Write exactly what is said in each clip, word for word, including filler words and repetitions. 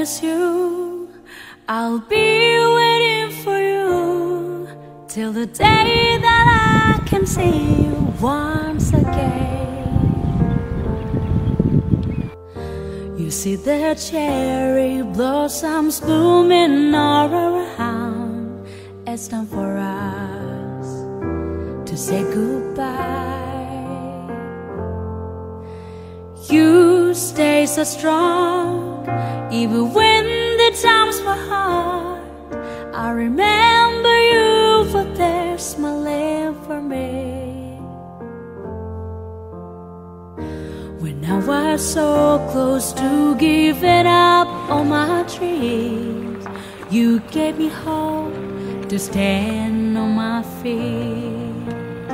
promise you I'll be waiting for you till the day that I can see you once again. You see the cherry blossoms blooming all around. It's time for us to say goodbye. You stay so strong even when the times were hard. I remember you were there smiling for me when I was so close to giving up on my dreams. You gave me hope to stand on my feet.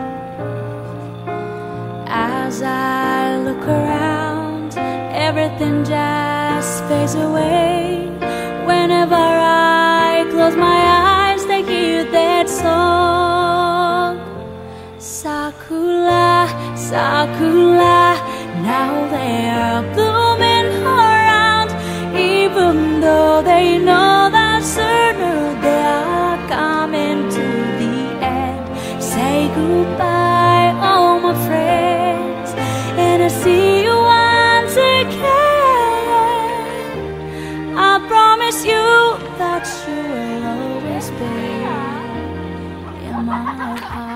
As I look around, everything just fades away. Whenever I close my eyes, they hear that song. Sakura, Sakura, now they are blooming around. Even though they know that sooner they are coming to the end. Say goodbye, all my friends, and I'll see you once again. I promise you that you will always be in my heart.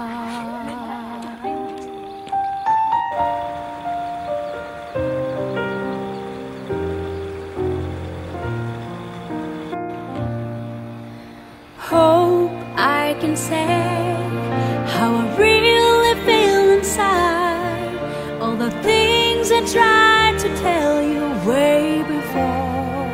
Hope I can say how I really feel inside. All the things I tried to tell you way before.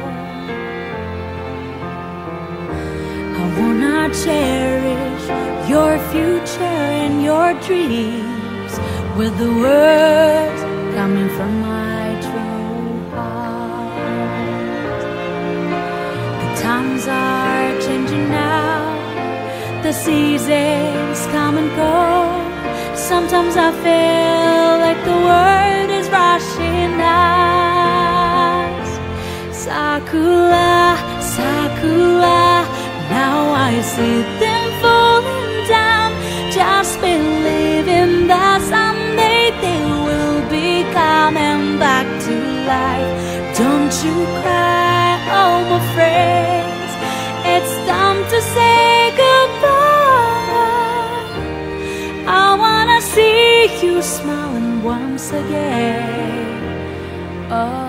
I wanna cherish your future and your dreams with the words coming from my true heart. The times are changing now, the seasons come and go. Sometimes I feel like the world is rushing us. Sakura, Sakura, now I see them falling down. Just believing that someday they will be coming back to life. Don't you cry, oh my friends, it's time to say goodbye. I wanna see you smiling once again. Oh.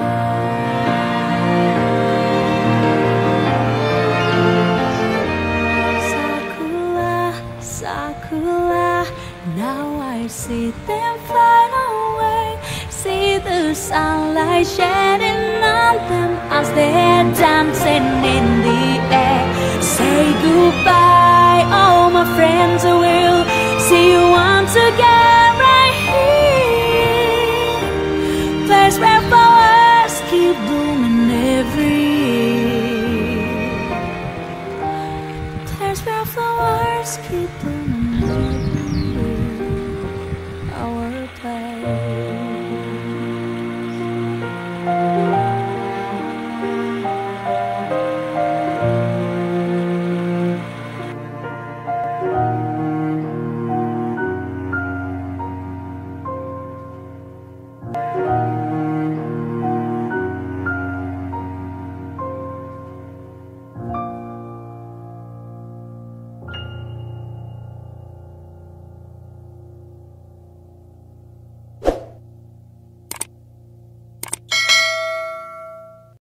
Sakura, now I see them fly away. See the sunlight shining on them as they're dancing